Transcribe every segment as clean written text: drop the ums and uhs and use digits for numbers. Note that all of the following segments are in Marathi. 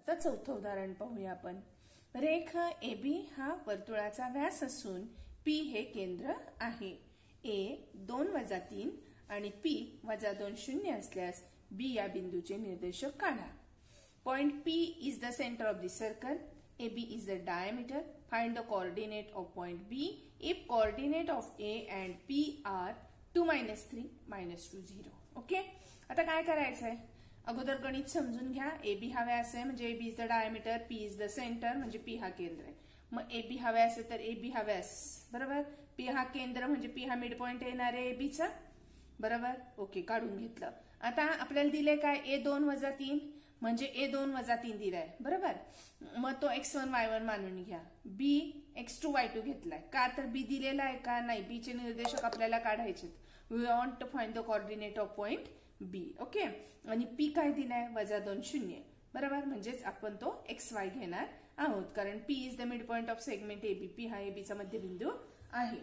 तर चौथं उदाहरण पाहूया आपण। रेख AB हा वर्तुळाचा व्यास असून P हे केंद्र आहे। A 2-3 आणि P -2 शून्य असल्यास B या बिंदूचे निर्देशक काढा। Point P is the center of the circle. AB is the diameter. Find the coordinate of point B if coordinate of A and P are 2, -3, -2, 0. Okay, आता काय करायचं आहे? अगोदर गणित समजून घ्या। AB हा व्यास आहे म्हणजे AB is the diameter, P is the centre म्हणजे P हा केंद्र आहे। मग AB हा व्यास आहे तर AB हा व्यास, बरोबर। P हा केंद्र म्हणजे P हा मिड पॉइंट येणार आहे AB चा, बरोबर। ओके, काढून घेतलं। आता आपल्याला दिले काय? A2 - 3 म्हणजे A2 - 3 दिलाय, बरोबर। मग तो x1 y1 मानून घ्या। B x2 y2 घेतलाय का? तर B दिलेला आहे का? नाही, B चे निर्देशक आपल्याला काढायचे। We want to find the coordinate of point B. Okay, आणि P काय दिलाय? -2 शून्य, बरोबर। म्हणजेच आपण तो xy घेणार आहोत कारण P is the mid point of segment AB. P हा AB चा मध्यबिंदू आहे।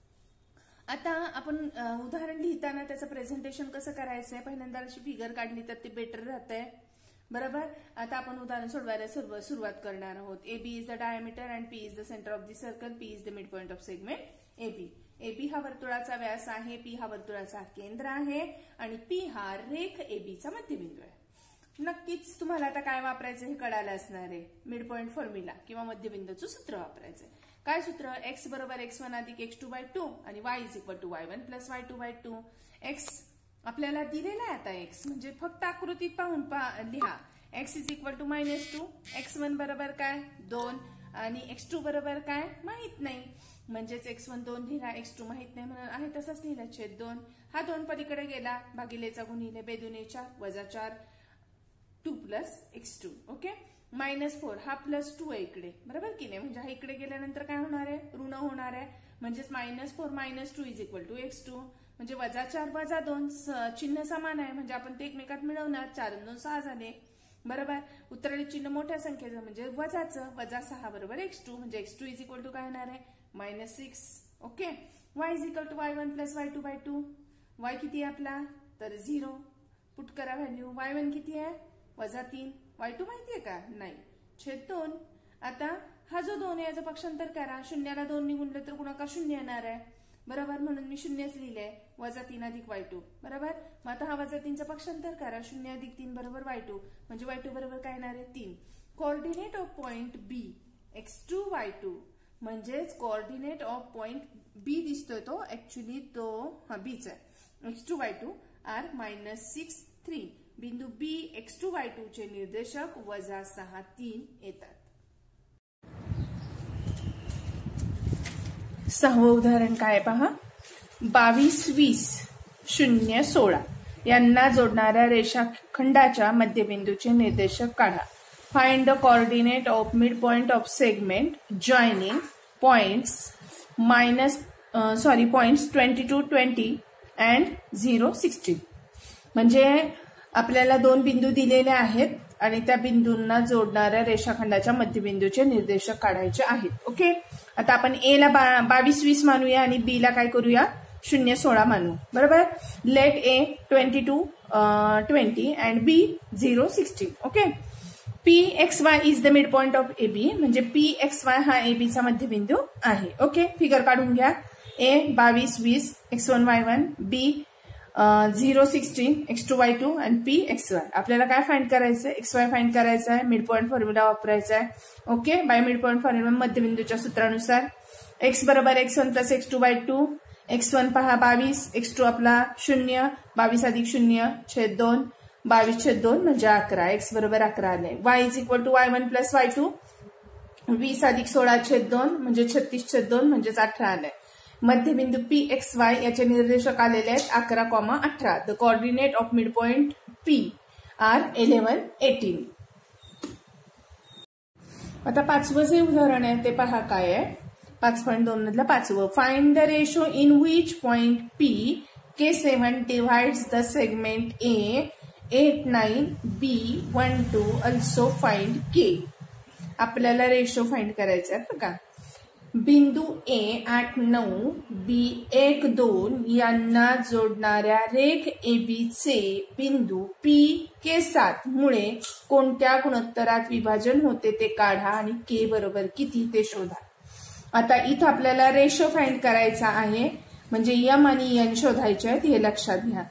आता आपण उदाहरण लिहिताना त्याचं प्रेझेंटेशन कसं करायचंय? पहिल्यांदा अशी फिगर काढली तर ते बेटर राहतंय, बरोबर। आता आपण उदाहरण सोडवायला सुरुवात करणार आहोत। AB is the diameter and P is the centre of the circle. P is the mid point of segment AB. AB हा वर्तुळाचा व्यास आहे, P हा वर्तुळाचा केंद्र आहे आणि P हा रेख AB चा मध्यबिंदू आहे। नक्कीच तुम्हाला आता काय वापरायचं हे कळालं असणार आहे। मिड पॉइंट फॉर्म्युला किंवा मध्यबिंदूचं सूत्र वापरायचंय। काय सूत्र? x = x1 + x2/2 आणि y = y1 + y2/2। x आपल्याला दिलेला आहे आता x म्हणजे फक्त आकृतीत पाहून लिहा। x = -2, x1 बरोबर काय? 2 आणि x2 बरोबर काय? माहित नाही, म्हणजेच x1 2 लिहिला, x2 माहित नाही म्हणून आहे तसंच लिहिला, /2। हा 2 पलीकडे गेला, भागिलेचा गुणिले, बेदुने 4 - 4 2 + x2। ओके, -4 हा +2 आहे इकडे, बरोबर की नाही? म्हणजे हा इकडे गेल्यानंतर काय होणार आहे? ऋण होणार आहे, म्हणजेच -4 - 2 = x2 म्हणजे -4 - 2 चिन्ह समान आहे म्हणजे आपण ते एकमेकात मिळवणार। 4 आणि 2 6 झाले, बरोबर। उत्तराचे चिन्ह मोठ्या संख्येचं म्हणजे वजाचं, -6 = x2 म्हणजे x2 = काय येणार आहे? -6। Okay, y = y1 + y2/2। y किती आहे आपला? तर 0, पुट करा व्हॅल्यू। y1 किती आहे? -3। y2 माहितीये का? नाही, /2। आता हा जो 2 आहे याचं पक्षांतर करा, शून्याला 2 ने गुणलं तर गुणाकार 0 येणार आहे, बरोबर। म्हणून मी 0च लिहिलंय, -3 + y2, बरोबर। मग आता हा -3चं पक्षांतर करा, 0 + 3 = y2 म्हणजे y2 बरोबर काय येणार आहे? 3। Coordinate of point B x2 y2 म्हणजेच कोऑर्डिनेट ऑफ पॉइंट B दिसतोय तो ऍक्च्युली तो Bच आहे। x2 y2 R -6 3। बिंदू B x2 y2 चे निर्देशक -6 3 येतात। 6वं उदाहरण काय पहा। 22 20 0 16 यांना जोडणाऱ्या रेषाखंडाच्या मध्यबिंदूचे निर्देशक काढा। Find the coordinate of mid point of segment joining points points 22 20 and 0 16। म्हणजे आपल्याला 2 बिंदू दिलेले आहेत आणि त्या बिंदूंना जोडणाऱ्या रेषाखंडाच्या मध्यबिंदूचे निर्देशक काढायचे आहेत। ओके, आता आपण A ला 22 20 मानूया आणि B ला काय करूया? 0 16 मानू, बरोबर। Let A 22 20 and B 0 16। Okay, PXY is the mid point of AB म्हणजे PXY हा AB चा मध्यबिंदू आहे। ओके, फिगर काढून घ्या। A 22 20 x1 y1, B 0 16 x2 y2 आणि P xy। आपल्याला काय फाइंड करायचंय? xy फाइंड करायचा आहे, मिड पॉइंट फॉर्म्युला वापरायचा आहे। Okay, by mid point formula मध्यबिंदूच्या सूत्रानुसार x = x1 + x2/2। x1 पहा 22, x2 आपला 0, 22 + 0 /2, 22/2 म्हणजे 11, x = 11 आले। y = y1 + y2, 20 + 16/2 म्हणजे 36/2 म्हणजेच 18 आले। मध्यबिंदू PXY याचे निर्देशक आलेले आहेत 11, 18। The coordinate of mid point P are 11 18। आता 5वं जे उदाहरण आहे ते पहा काय आहे। 5.2 मधलं 5वं। Find the ratio in which point P K7 divides the segment A 8 9 B 1 2 also find K। आपल्याला रेशो फाइंड करायचा आहे बघा। बिंदू ए 8, 9, बी 1, 2 यांना जोडणाऱ्या रेख एबीचे बिंदू पी के 7 मुळे कोणत्या गुणोत्तरात विभाजन होते ते काढा आणि के बरोबर किती ते शोधा. आता इथं आपल्याला रेशो फाइंड करायचा आहे, म्हणजे यम आणि एन शोधायचे आहेत, हे लक्षात घ्या.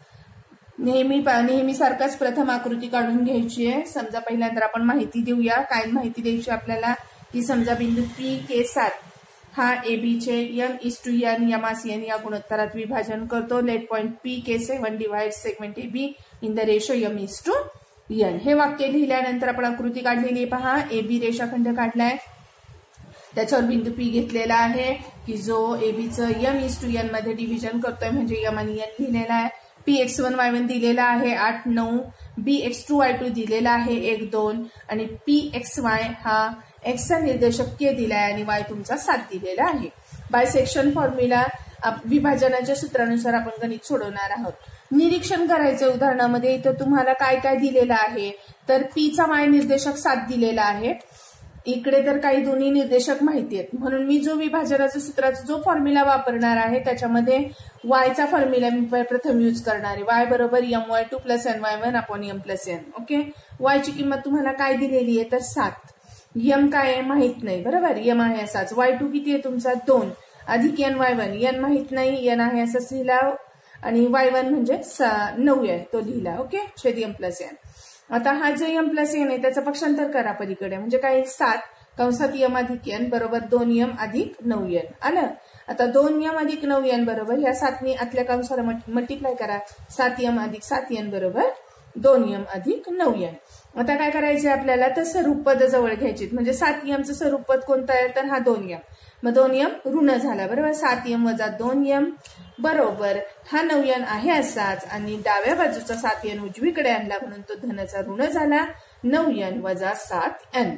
नेहमी सारखाच प्रथम आकृती काढून घ्यायची आहे. समजा पहिल्यांदा आपण माहिती देऊया. काय माहिती द्यायची आपल्याला की समजा बिंदू पी के 7 हा एबीचे m:n यमास n या गुणोत्तरात विभाजन करतो. Let point P K 7 divide segment AB in the ratio m:n. हे वाक्य लिहिल्यानंतर आपण आकृती काढलेली पहा. एबी रेषाखंड काढलाय, त्याच्यावर बिंदू पी घेतलेला आहे की जो एबीचं m:n मध्ये डिव्हिजन करतोय, म्हणजे m आणि n लिहिलेला आहे. px1 y1 दिलेला आहे 8, 9, bx2 y2 दिलेला आहे 1, 2 आणि pxy हा x चा निर्देशक k दिलाय आणि y तुमचा 7 दिलेला आहे. बायसेक्शन फॉर्म्युला विभाजनाच्या सूत्रानुसार आपण गणित सोडवणार आहोत. निरीक्षण करायचं उदाहरणामध्ये इथं तुम्हाला काय काय दिलेलं आहे, तर p चा y निर्देशक 7 दिलेला आहे. इकडे तर काही दोन्ही निर्देशक माहिती आहेत, म्हणून मी जो विभाजनाच्या सूत्राचा जो फॉर्म्युला वापरणार आहे त्याच्यामध्ये वायचा फॉर्म्युला मी प्रथम यूज करणार आहे. y बरोबर my2 + ny1 upon m + n. Okay, y ची किंमत तुम्हाला काय दिलेली आहे तर 7. m काय आहे माहित नाही, बरोबर, m आहे असाच. y2 किती आहे तुमचा 2 अधिक n y1, n माहित नाही, n आहे असंच लिहिला आणि y1 म्हणजे 9 आहे तो लिहिला. ओके, छेद m + n. आता हा जो m + n आहे त्याचं पक्षांतर करा पलीकडे, म्हणजे काय 7 कंसात m अधिक n बरोबर 2m अधिक 9n आलं. आता 2m अधिक 9n बरोबर ह्या 7नी आतल्या कंसाला मल्टिप्लाय करा. 7m अधिक 7n बरोबर 2m अधिक 9n. आता काय करायचंय आपल्याला तर स्वरूप पद जवळ घ्यायची, म्हणजे 7mचं स्वरूप पद कोणतं आहे तर हा 2m. मग 2m ऋण झाला, बरोबर. 7m वजा 2m बरोबर हा 9n आहे असाच आणि डाव्या बाजूचा 7n उजवीकडे आणला म्हणून तो धनचा ऋण झाला. 9n वजा 7n.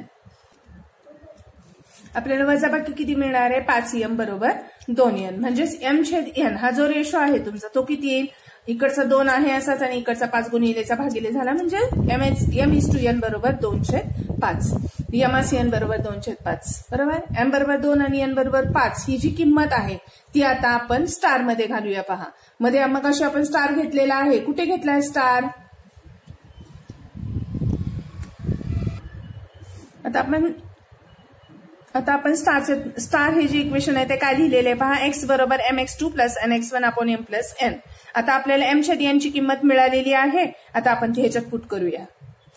आपल्याला वजाबाकी किती मिळणार आहे 5m बरोबर 2n. म्हणजेच m/n हा जो रेशो आहे तुमचा तो किती येईल, इकडचा 2 आहे असाच आणि इकडचा 5 गुणिलेचा भागिले झाला, म्हणजे m:n बरोबर 2/5. m:n बरोबर 2/5 बरोबर. m बरोबर 2 आणि n बरोबर 5 ही जी किंमत आहे ती आता आपण स्टार मध्ये घालूया. पहा मध्ये मग अशी आपण स्टार घेतलेला आहे. कुठे घेतलाय स्टार, आता आपण स्टार हे जे इक्वेशन आहे ते काय लिहिलेले आहे पहा. x बरोबर mx2 + nx1 upon m + n. आता आपल्याला m/n ची किंमत मिळालेली आहे. आता आपण ती ह्याच्यात पुट करूया.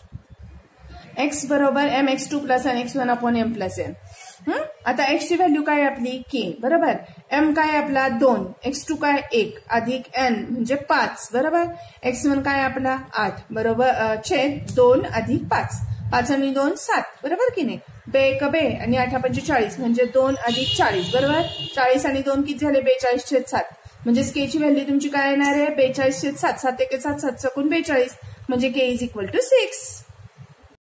x बरोबर mx2 + nx1 upon m + n. आता x ची व्हॅल्यू काय आपली k बरोबर. m काय आपला 2, x2 काय 1 अधिक n म्हणजे 5 बरोबर. x1 काय आपला 8 बरोबर छेद 2 अधिक 5. 5 आणि 2 7 बरोबर की नाही. बे एक बे आणि 8 × 40 म्हणजे 2 अधिक 40 बरोबर. 40 आणि 2 किती झाले 42/7. म्हणजे के ची व्हॅल्यू तुमची काय येणार आहे 42/7. 7 × 1 = 7, 7 × 42 म्हणजे k = 6.